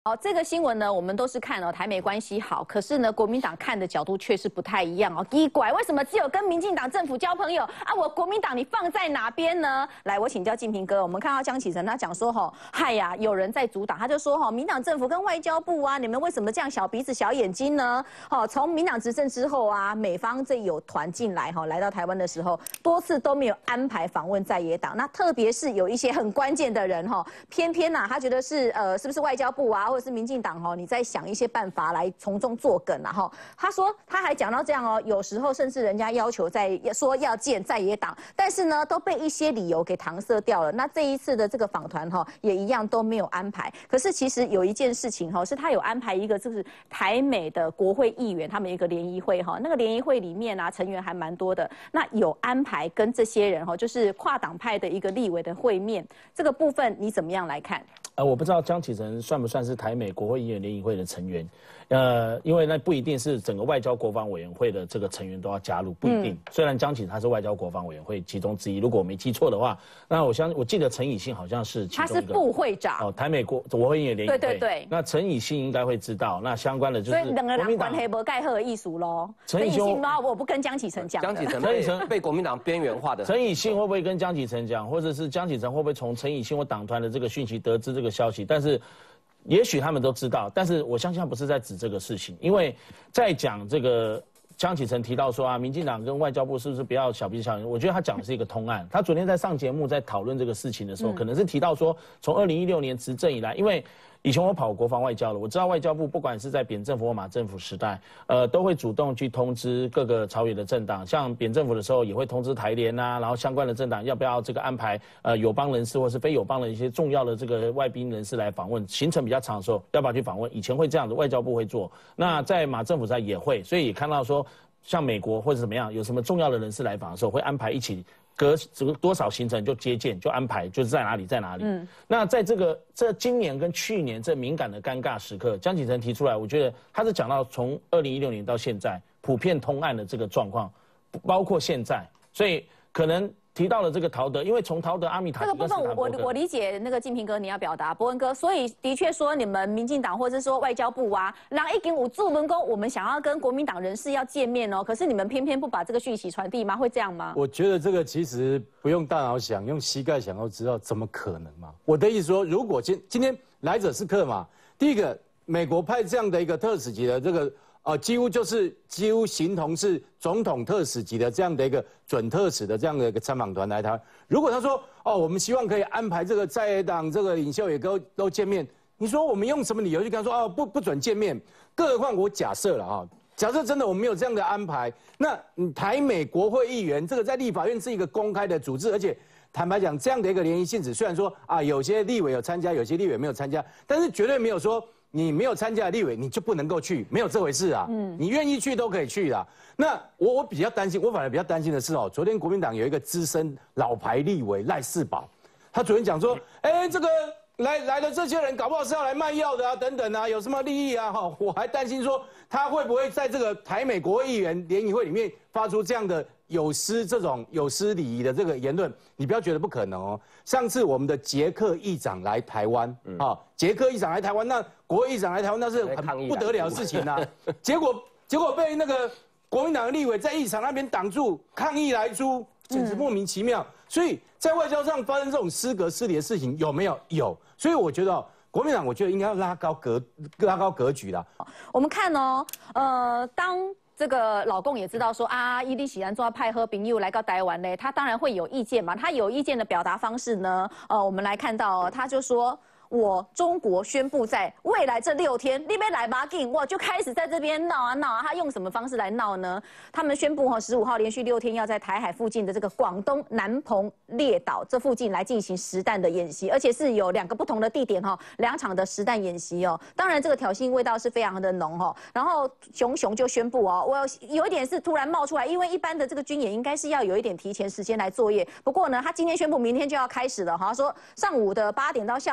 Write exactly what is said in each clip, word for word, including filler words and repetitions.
好，这个新闻呢，我们都是看哦，台美关系好，可是呢，国民党看的角度却是不太一样哦。奇怪，为什么只有跟民进党政府交朋友啊？我国民党你放在哪边呢？来，我请教晋平哥，我们看到江启臣他讲说吼，嗨呀，有人在阻挡，他就说吼，民党政府跟外交部啊，你们为什么这样小鼻子小眼睛呢？哦，从民党执政之后啊，美方这有团进来哈，来到台湾的时候，多次都没有安排访问在野党，那特别是有一些很关键的人哈，偏偏呐、啊，他觉得是呃，是不是外交部啊，或者是民进党哈，你在想一些办法来从中作梗啊哈。他说他还讲到这样哦，有时候甚至人家要求在说要见在野党，但是呢都被一些理由给搪塞掉了。那这一次的这个访团哈，也一样都没有安排。可是其实有一件事情哈，是他有安排一个就是台美的国会议员他们一个联谊会哈，那个联谊会里面啊成员还蛮多的，那有安排跟这些人哈，就是跨党派的一个立委的会面，这个部分你怎么样来看？ 呃，我不知道江启臣算不算是台美国会议员联谊会的成员，呃，因为那不一定是整个外交国防委员会的这个成员都要加入，不一定。嗯、虽然江启臣他是外交国防委员会其中之一，如果我没记错的话，那我相我记得陈以信好像是其中一个，他是副会长哦，台美国国会议员联谊会。 对对对。 那陈以信应该会知道，那相关的就是所以两个人关系不盖好的艺术喽。陈以信嘛，我不跟江启臣讲。 江启臣被被国民党边缘化的。 陈以信会不会跟江启臣讲，或者是江启臣会不会从陈以信或党团的这个讯息得知这个消息？但是。也许他们都知道，但是我相信他不是在指这个事情，因为在讲这个江启臣提到说啊，民进党跟外交部是不是不要小鼻子小眼睛？我觉得他讲的是一个通案。他昨天在上节目在讨论这个事情的时候，嗯、可能是提到说，从二零一六年执政以来，因为以前我跑国防外交了，我知道外交部不管是在扁政府或马政府时代，呃，都会主动去通知各个朝野的政党，像扁政府的时候也会通知台联啊，然后相关的政党要不要这个安排呃友邦人士或是非友邦的一些重要的这个外宾人士来访问，行程比较长的时候要不要去访问？以前会这样子，外交部会做，那在马政府时代也会，所以也看到说，像美国或者怎么样，有什么重要的人士来访的时候，会安排一起。隔这个多少行程就接见就安排，就是在哪里在哪里。嗯，那在这个这今年跟去年这敏感的尴尬时刻，江启臣提出来，我觉得他是讲到从二零一六年到现在普遍通案的这个状况，包括现在，所以可能。提到了这个陶德，因为从陶德、阿米塔这个部分我，我我理解那个晋平哥你要表达，伯文哥，所以的确说你们民进党或者说外交部啊，然后一给我驻门工，我们想要跟国民党人士要见面哦，可是你们偏偏不把这个讯息传递吗？会这样吗？ 我觉得这个其实不用大脑想，用膝盖想都知道，怎么可能嘛？我的意思说，如果今今天来者是客嘛，第一个，美国派这样的一个特使级的这个。呃，几乎就是几乎形同是总统特使级的这样的一个准特使的这样的一个参访团来台湾。如果他说哦，我们希望可以安排这个在野党这个领袖也都都见面，你说我们用什么理由去跟他说哦不不准见面？更何况我假设了啊，假设真的我们没有这样的安排，那台美国会议员这个在立法院是一个公开的组织，而且坦白讲，这样的一个联谊性质，虽然说啊有些立委有参加，有些立委没有参加，但是绝对没有说。你没有参加的立委，你就不能够去，没有这回事啊。嗯，你愿意去都可以去啦。那我我比较担心，我反而比较担心的是哦，昨天国民党有一个资深老牌立委赖士葆，他昨天讲说，哎，这个来来的这些人，搞不好是要来卖药的啊，等等啊，有什么利益啊？哈，我还担心说他会不会在这个台美国会议员联谊会里面发出这样的。有失这种有失礼仪的这个言论，你不要觉得不可能哦。上次我们的捷克议长来台湾，嗯、啊，捷克议长来台湾，那国会议长来台湾，那是很不得了的事情呐、啊。结果结果被那个国民党的立委在议场那边挡住，抗议来租，简直莫名其妙。嗯、所以在外交上发生这种失格失礼的事情有没有？有。所以我觉得、哦。国民党我觉得应该要拉高格拉高格局啦。 我们看哦，呃，当。这个老公也知道说啊，伊利喜然做派喝饼又来到台湾嘞，他当然会有意见嘛。他有意见的表达方式呢，呃，我们来看到、哦，他就说。我中国宣布在未来这六天，你别来马进，我就开始在这边闹啊闹啊。他用什么方式来闹呢？他们宣布哈，十五号连续六天要在台海附近的这个广东南澎列岛这附近来进行实弹的演习，而且是有两个不同的地点哈，两场的实弹演习哦。当然，这个挑衅味道是非常的浓哈。然后熊熊就宣布哦，我有一点是突然冒出来，因为一般的这个军演应该是要有一点提前时间来作业。不过呢，他今天宣布明天就要开始了哈，说上午的八点到下午六点。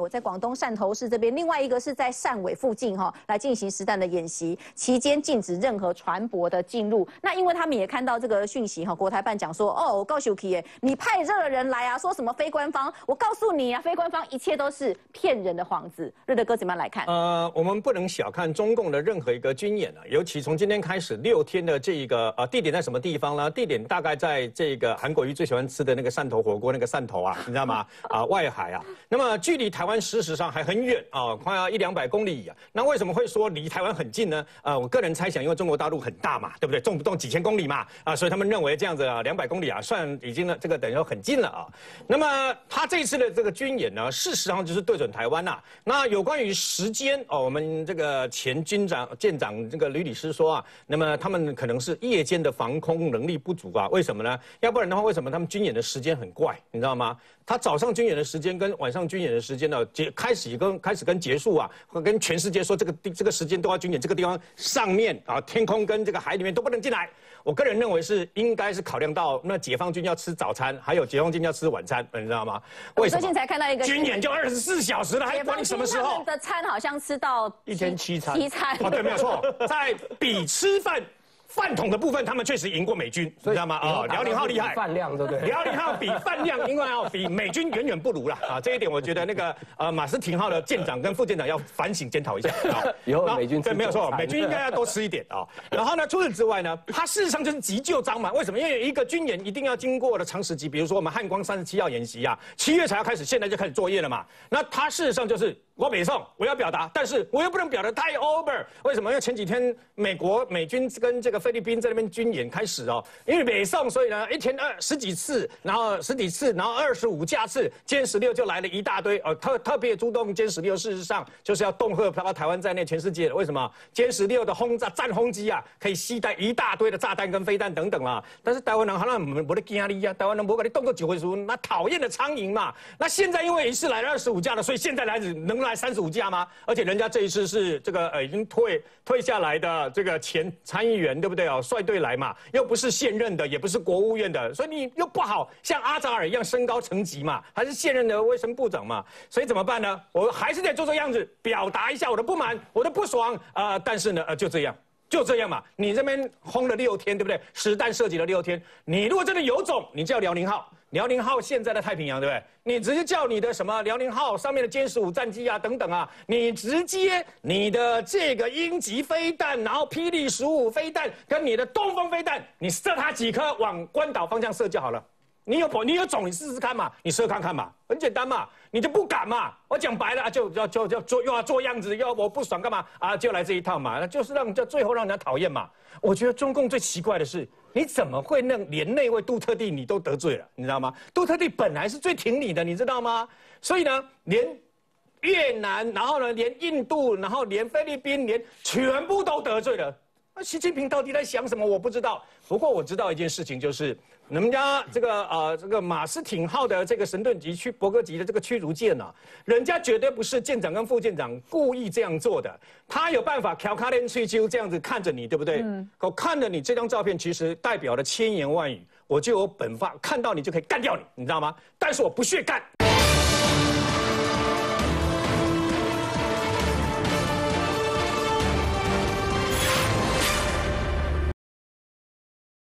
我在广东汕头市这边，另外一个是在汕尾附近哈，来进行实弹的演习，期间禁止任何船舶的进入。那因为他们也看到这个讯息哈，国台办讲说，哦，我告诉你，你派热人来啊，说什么非官方，我告诉你啊，非官方一切都是骗人的幌子。瑞德哥怎么样来看？ 呃，我们不能小看中共的任何一个军演啊，尤其从今天开始六天的这个呃地点在什么地方呢？地点大概在这个韩国瑜最喜欢吃的那个汕头火锅那个汕头啊，你知道吗？啊，外海啊，那么距离台湾事实上还很远啊，快要一两百公里啊。那为什么会说离台湾很近呢？呃，我个人猜想，因为中国大陆很大嘛，对不对？动不动几千公里嘛，啊，所以他们认为这样子啊，两百公里啊，算已经呢这个等于说很近了啊。那么他这一次的这个军演呢，事实上就是对准台湾呐、啊。那有关于时间哦，我们这个前军长舰长这个吕律师说啊，那么他们可能是夜间的防空能力不足啊，为什么呢？要不然的话，为什么他们军演的时间很怪，你知道吗？他早上军演的时间跟晚上军演的时间呢，结开始跟开始跟结束啊，会跟全世界说这个这个时间都要军演，这个地方上面啊天空跟这个海里面都不能进来。我个人认为是应该是考量到那解放军要吃早餐，还有解放军要吃晚餐，你知道吗？为什么？ 最近才看到一个军演就二十四小时了，还管你什么时候？ 他们的餐好像吃到一天七餐， 七餐哦，对，没有错，在比吃饭。饭桶的部分，他们确实赢过美军，你知道吗？啊，辽宁号厉害， 饭量对不对？ 辽宁号比饭量，因为要比美军远远不如啦啊！这一点我觉得那个呃马斯廷号的舰长跟副舰长要反省检讨一下啊。 以后美军对没有错，美军应该要多吃一点啊。然后呢，除此之外呢，它事实上就是急救章嘛。为什么？因为一个军演一定要经过的长时期，比如说我们汉光三十七号演习啊，七月才要开始，现在就开始作业了嘛。那它事实上就是我北宋，我要表达，但是我又不能表达太 over。为什么？因为前几天美国美军跟这个菲律宾在那边军演开始哦，因为北宋，所以呢一天二十几次，然后十几次，然后二十五架次，歼十六就来了一大堆。呃，特特别出动歼十六，事实上就是要恫吓包括台湾在内全世界的。为什么？歼十六的轰炸战轰机啊，可以携带一大堆的炸弹跟飞弹等等啦。但是台湾人好像没没得惊力啊，台湾人不给你动个几回数，那讨厌的苍蝇嘛。那现在因为一次来了二十五架了，所以现在来能来三十五架吗？而且人家这一次是这个呃已经退退下来的这个前参议员，对不对哦？率队来嘛，又不是现任的，也不是国务院的，所以你又不好像阿扎尔一样升高层级嘛，还是现任的卫生部长嘛，所以怎么办呢？我还是得做做样子，表达一下我的不满，我的不爽啊、呃！但是呢，呃，就这样。就这样嘛，你这边轰了六天，对不对？实弹射击了六天，你如果真的有种，你叫辽宁号，辽宁号现在的太平洋，对不对？你直接叫你的什么辽宁号上面的歼十五战机啊，等等啊，你直接你的这个鹰击飞弹，然后霹雳十五飞弹跟你的东风飞弹，你射它几颗往关岛方向射就好了。你有你有种，你试试看嘛，你射看看嘛，很简单嘛，你就不敢嘛。我讲白了啊，就要就要做又要做样子，又要我不爽干嘛啊？就来这一套嘛，那就是让就最后让人家讨厌嘛。我觉得中共最奇怪的是，你怎么会让连那位杜特地你都得罪了，你知道吗？杜特地本来是最挺你的，你知道吗？所以呢，连越南，然后呢，连印度，然后连菲律宾，连全部都得罪了。那习近平到底在想什么？我不知道。不过我知道一件事情，就是人家这个呃这个马斯廷号的这个神盾级驱伯格级的这个驱逐舰啊，人家绝对不是舰长跟副舰长故意这样做的，他有办法调卡连吹秋这样子看着你，对不对？嗯。我看了你这张照片，其实代表了千言万语，我就有本法看到你就可以干掉你，你知道吗？但是我不屑干。